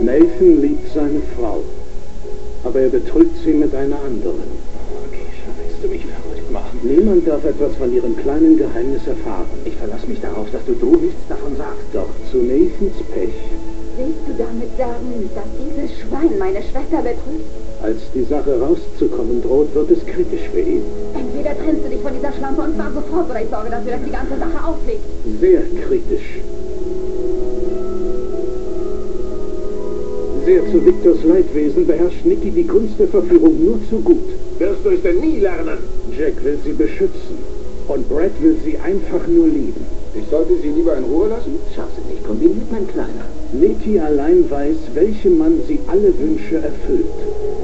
Nathan liebt seine Frau, aber er betrügt sie mit einer anderen. Keisha, willst du mich verrückt machen? Niemand darf etwas von ihrem kleinen Geheimnis erfahren. Ich verlasse mich darauf, dass du nichts davon sagst. Doch zu Nathans Pech. Willst du damit sagen, dass dieses Schwein meine Schwester betrügt? Als die Sache rauszukommen droht, wird es kritisch für ihn. Entweder trennst du dich von dieser Schlampe und zwar sofort, oder ich sorge dafür, dass die ganze Sache auflegt. Sehr kritisch. Sehr zu Victors Leidwesen beherrscht Nikki die Kunst der Verführung nur zu gut. Wirst du es denn nie lernen? Jack will sie beschützen. Und Brad will sie einfach nur lieben. Ich sollte sie lieber in Ruhe lassen? Schaffst du nicht kombiniert, mein Kleiner. Nikki allein weiß, welchem Mann sie alle Wünsche erfüllt.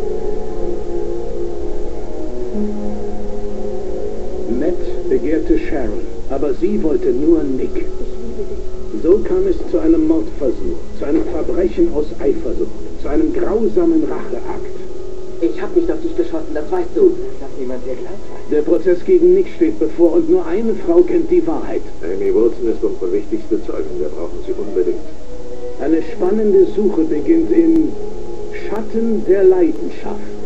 Matt begehrte Sharon, aber sie wollte nur Nick. Ich liebe dich. So kam es zu einem Mordversuch, zu einem Verbrechen aus Eifersucht, zu einem grausamen Racheakt. Ich hab nicht auf dich geschossen, das weißt du. Das darf niemand dir gleich sein. Der Prozess gegen Nick steht bevor und nur eine Frau kennt die Wahrheit. Amy Wilson ist unsere wichtigste Zeugin. Wir brauchen sie unbedingt. Eine spannende Suche beginnt in Schatten der Leidenschaft.